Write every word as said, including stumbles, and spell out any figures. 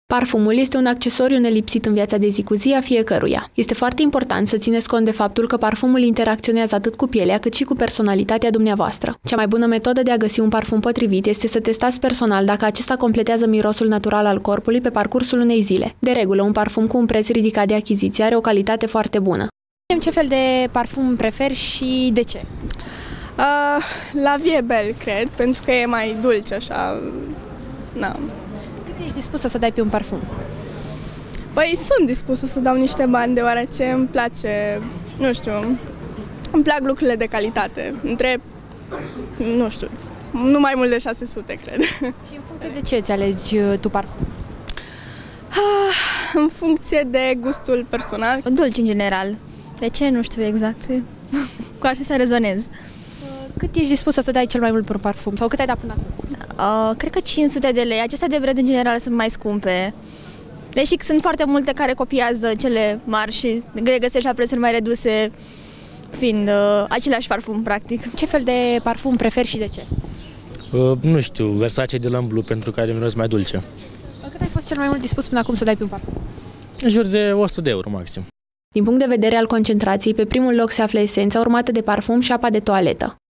Parfumul este un accesoriu nelipsit în viața de zi cu zi a fiecăruia. Este foarte important să țineți cont de faptul că parfumul interacționează atât cu pielea cât și cu personalitatea dumneavoastră. Cea mai bună metodă de a găsi un parfum potrivit este să testați personal dacă acesta completează mirosul natural al corpului pe parcursul unei zile. De regulă, un parfum cu un preț ridicat de achiziție are o calitate foarte bună. Ce fel de parfum preferi și de ce? Uh, la Vie Belle, cred, pentru că e mai dulce, așa. Na. Cât ești dispusă să dai pe un parfum? Păi sunt dispusă să dau niște bani, deoarece îmi place, nu știu, îmi plac lucrurile de calitate. Între, nu știu, nu mai mult de șase sute, cred. Și în funcție de ce îți alegi tu parfum? Ah, în funcție de gustul personal. Dulci în general. De ce? Nu știu exact. Cu acesta rezonez. Cât ești dispusă să dai cel mai mult pe un parfum? Sau cât ai dat până acum? Uh, cred că cinci sute de lei. Acestea de brand în general sunt mai scumpe. Deși sunt foarte multe care copiază cele mari și le găsești la prețuri mai reduse, fiind uh, același parfum, practic. Ce fel de parfum preferi și de ce? Uh, nu știu, Versace de L'Homme Blu, pentru că are miros mai dulce. Cât ai fost cel mai mult dispus până acum să dai pe un parfum? În jur de o sută de euro maxim. Din punct de vedere al concentrației, pe primul loc se află esența, urmată de parfum și apa de toaletă.